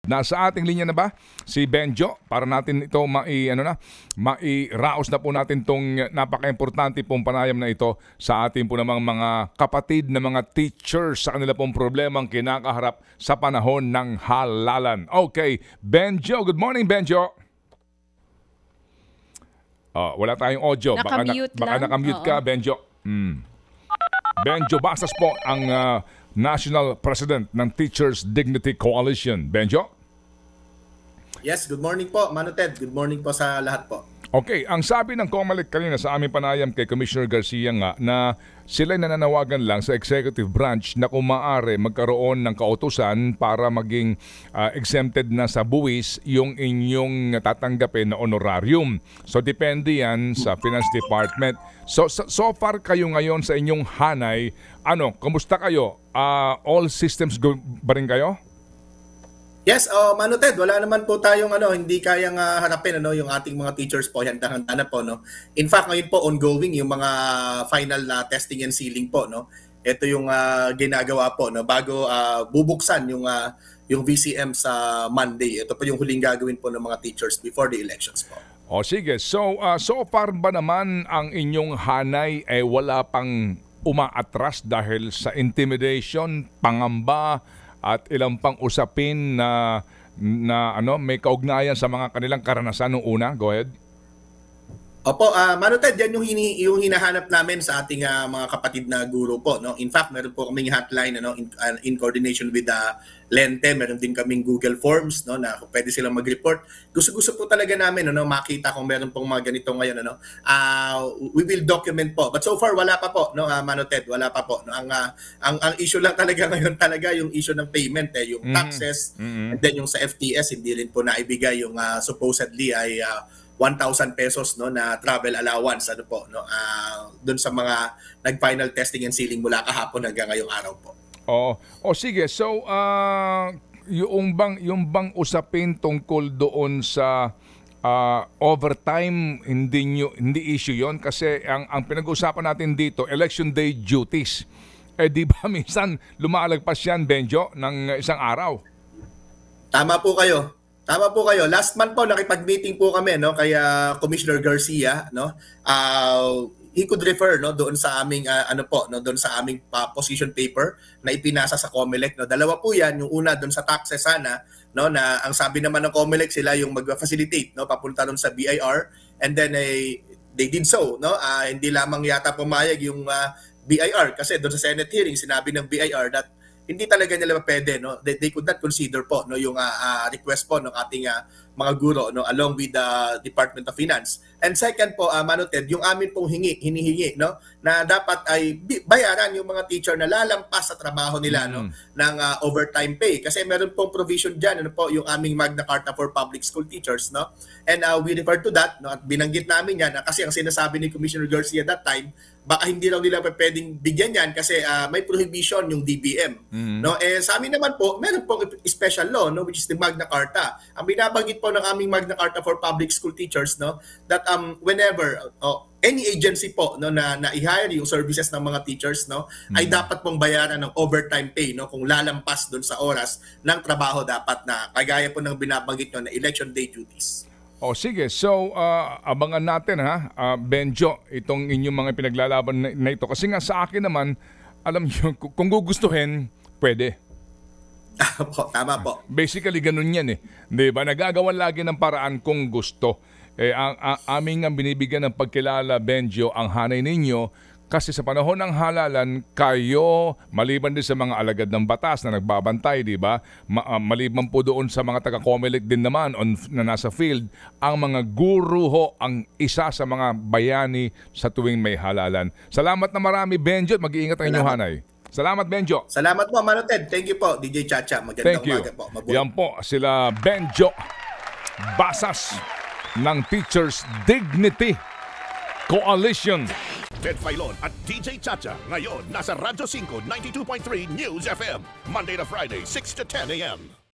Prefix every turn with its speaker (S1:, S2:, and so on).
S1: Nasa ating linya na ba si Benjo para natin ito mairaos na po natin tong napaka-importante pong panayam na ito sa ating po namang mga kapatid na mga teachers sa kanila pong problemang kinakaharap sa panahon ng halalan. Okay, Benjo, good morning Benjo. Wala tayong audio. Baka nakamute ka, Benjo. Benjo Basas po ang National President ng Teachers Dignity Coalition. Benjo?
S2: Yes, good morning po, Mano Ted. Good morning po sa lahat po.
S1: Okay, ang sabi ng COMELEC kanina sa aming panayam kay Commissioner Garcia nga na sila'y nananawagan lang sa executive branch na kung maaari magkaroon ng kautusan para maging exempted na sa buwis yung inyong tatanggapin na honorarium. So depende yan sa Finance Department. So far kayo ngayon sa inyong hanay, kumusta kayo? All systems go ba rin kayo?
S2: Yes, Mano Ted, wala naman po tayong hindi kayang harapin yung ating mga teachers po, handa-handa na po, no. In fact, ngayon po ongoing yung mga final testing and sealing po, no. Ito yung ginagawa po, no, bago bubuksan yung VCM sa Monday. Ito po yung huling gagawin po ng mga teachers before the elections po.
S1: Sige. So far ba naman ang inyong hanay wala pang umaatras dahil sa intimidation, pangamba, at ilang pang usapin na may kaugnayan sa mga kanilang karanasan nung una? Go ahead.
S2: Opo, Mano Ted, yan yung hinahanap namin sa ating mga kapatid na guro po, no. In fact, meron po kaming hotline in coordination with Lente, meron din kaming Google Forms, no, na pwede silang mag-report. Gusto po talaga namin makita kung meron pong mga ganito ngayon, we will document po. But so far wala pa po, no, Mano Ted, wala pa po, no. Ang issue lang talaga ngayon yung issue ng payment, yung taxes, and then yung sa FTS hindi rin po naibigay yung supposedly ay 1,000 pesos, no, na travel allowance doon sa mga nag-final testing and sealing mula kahapon hanggang ngayong araw po. Sige. So yung bang usapin tungkol doon sa overtime, hindi issue 'yon kasi ang pinag-uusapan natin dito election day duties. Di ba minsan lumalagpas yan, Benjo, ng isang araw? Tama po kayo. Last month po nakipag-meeting po kami, no, kay Commissioner Garcia, no. He could refer, no, doon sa aming doon sa aming position paper na ipinasa sa COMELEC, no. Dalawa po 'yan, yung una doon sa taxes sana, no, na ang sabi naman ng COMELEC sila yung mag-facilitate, no, papunta doon sa BIR, and then they did so, no. Hindi lamang yata pumayag yung BIR kasi doon sa Senate hearing sinabi ng BIR that hindi talaga nila pwede, no. They could not consider po, no, yung request po ng ating mga guro, no, along with the Department of Finance. And second po, Mano Ted, yung amin pong hinihingi, no, na dapat ay bayaran yung mga teacher na lalampas sa trabaho nila, no, ng overtime pay. Kasi meron pong provision diyan, yung aming Magna Carta for Public School Teachers, no. And we refer to that, no, at binanggit namin yan kasi ang sinasabi ni Commissioner Garcia that time, baka hindi raw nila pwedeng bigyan yan kasi may prohibition yung DBM. No, sa amin naman po, meron pong special law, no, which is the Magna Carta. Ang binabanggit po ng aming Magna Carta for Public School Teachers, no, that whenever any agency po, no, na i-hire yung services ng mga teachers, no, ay dapat pong bayaran ng overtime pay, no, kung lalampas doon sa oras ng trabaho dapat na kagaya po ng binabanggit nyo na election day duties.
S1: Sige. So, abangan natin Benjo, itong inyong mga pinaglalaban na ito. Kasi nga sa akin naman, alam niyo, kung gugustuhin, pwede.
S2: Tama po.
S1: Basically, ganun yan Di ba? Nagagawan lagi ng paraan kung gusto. Ang aming ang binibigyan ng pagkilala, Benjo, ang hanay ninyo. Kasi sa panahon ng halalan, kayo, maliban din sa mga alagad ng batas na nagbabantay, di ba? Maliban po doon sa mga taga-COMELEC din naman na nasa field, ang mga guro ho ang isa sa mga bayani sa tuwing may halalan. Salamat na marami, Benjo, at mag-iingat ang inyong hanay. Salamat, Benjo.
S2: Salamat po, Mano Ted. Thank you po, DJ Chacha. Magandang umaga po.
S1: Yan po, sila Benjo Basas ng Teachers Dignity Coalition.
S3: Ted Filon at DJ Chacha. Ngayon, nasa Radyo 5, 92.3 News FM. Monday to Friday, 6 to 10 a.m.